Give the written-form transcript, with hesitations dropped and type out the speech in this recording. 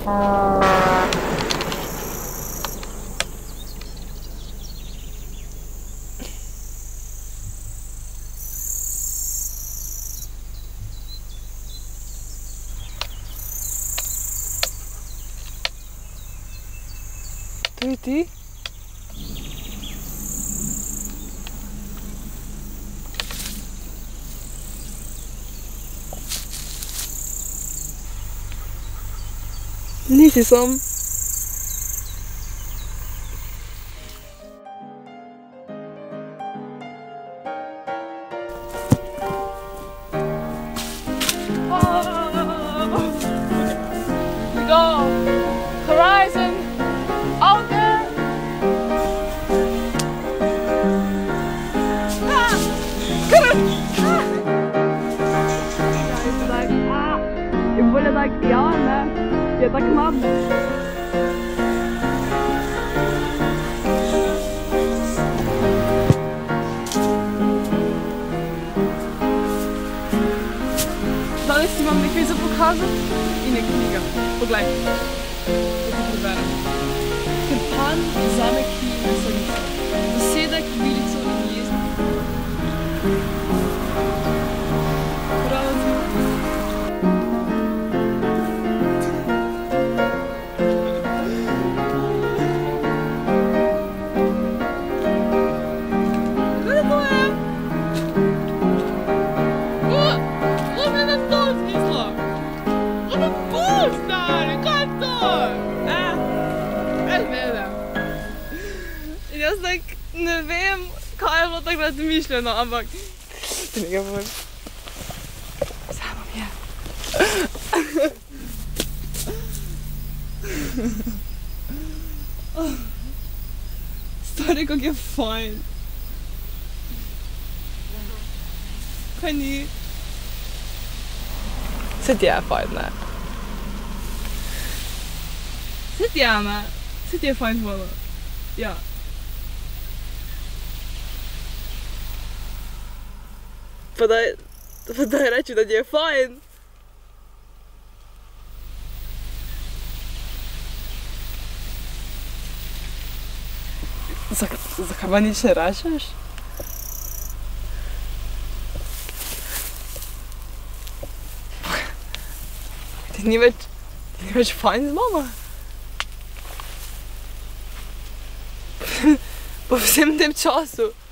To je ti? Nisi sam. Horizon out there. Ik voelde dat ik ja, nee, je dat knap. Danes imam nekaj za pokazati in je knjiga. Poglej, kako preberem. Ker pan vzame kij na srnico, zasede kobilico in jezdi. Prava zima. Jaz ne vem, kaj je bilo takrat mišljeno, ampak ti nekaj povem. Samo mi je. Stari, kako je fajn. Kaj ni? Se ti je fajn, ne? Se ti je, ne? Se ti je fajn bilo? Ja. Pa daj reči, da ti je fajn. Zakaj pa nič ne rečeš? Ti ni več fajn z mama? Po vsem tem času.